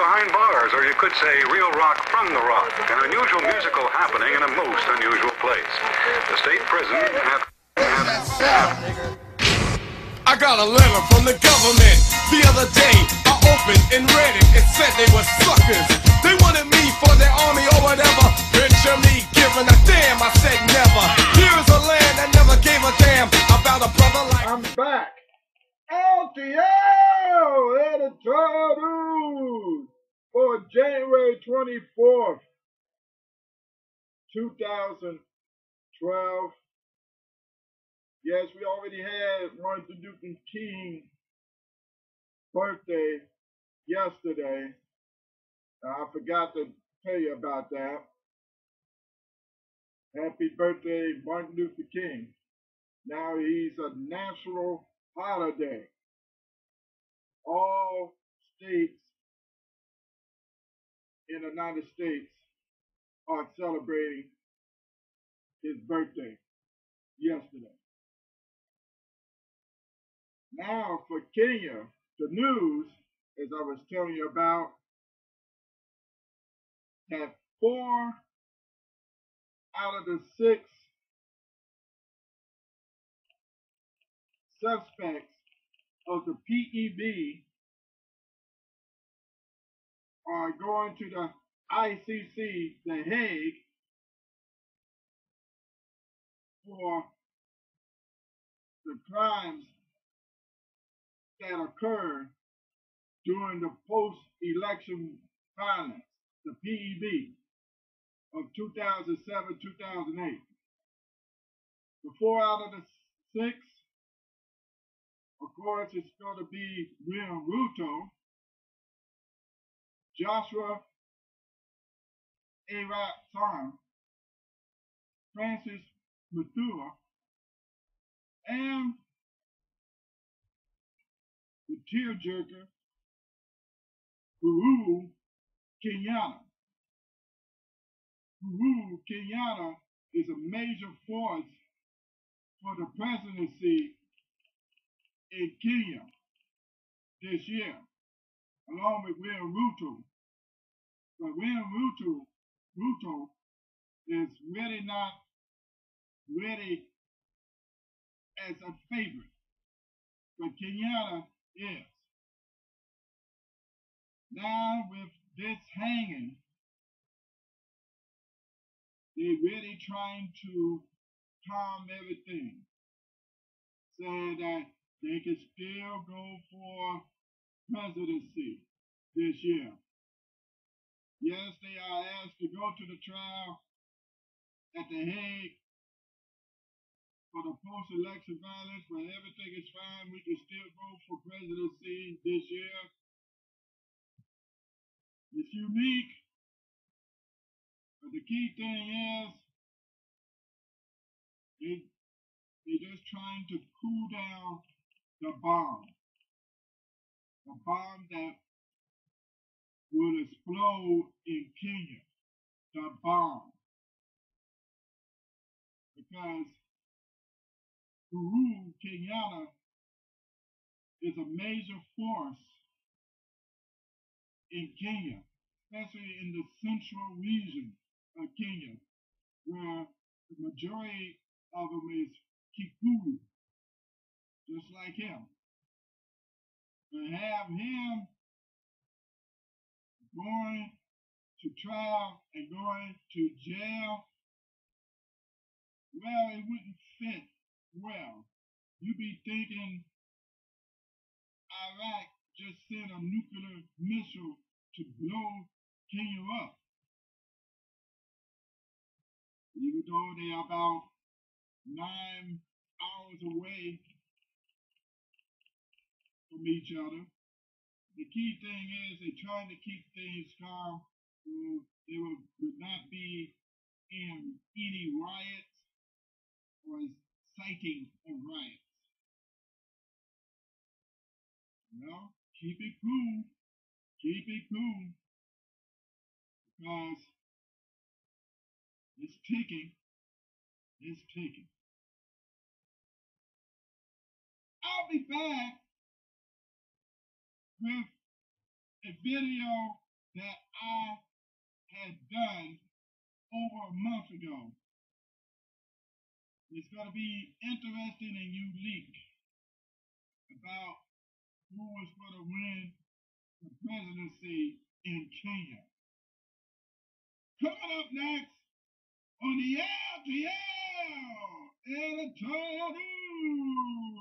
behind bars, or you could say real rock from the rock, an unusual musical happening in a most unusual place. The state prison I got a letter from the government the other day. I opened and read it. It said they were suckers. They wanted me for their army or whatever. Picture me giving a damn. I said never. Here's a land that never gave a damn about a brother like. I'm back. LTL editorial news for January 24th, 2012. Yes, we already had Martin Luther King's birthday yesterday. I forgot to tell you about that. Happy birthday, Martin Luther King. Now he's a national holiday. All states in the United States are celebrating his birthday yesterday. Now for Kenya, the news, as I was telling you about, that 4 out of the 6 suspects of the PEB are going to the ICC, The Hague, for the crimes that occurred during the post-election violence, the PEB, of 2007-2008. The 4 out of the 6, of course, it's going to be William Ruto, Joshua Arap Sarn, Francis Mathua, and the tearjerker Uhuru Kenyatta. Uhuru Kenyatta is a major force for the presidency in Kenya this year, along with William Ruto. But William Ruto is really not ready as a favorite, but Kenyatta is. Now with this hanging, they're really trying to calm everything, saying that they can still go for presidency this year. Yes, they are asked to go to the trial at The Hague for the post-election violence, but everything is fine. We can still go for presidency this year. It's unique, but the key thing is they're just trying to cool down the bomb that will explode in Kenya, the bomb, because Uhuru Kenyatta is a major force in Kenya, especially in the central region of Kenya, where the majority of them is Kikuyu, just like him. To have him going to trial and going to jail, well, it wouldn't fit well. You'd be thinking Iraq just sent a nuclear missile to blow Kenya up. Even though they are about 9 hours away from each other, the key thing is they're trying to keep things calm so they would not be in any riots or inciting of riots. Well, keep it cool, because it's ticking. I'll be back with a video that I had done over a month ago. It's going to be interesting and unique about who is going to win the presidency in Kenya. Coming up next on the LTL Editorial News.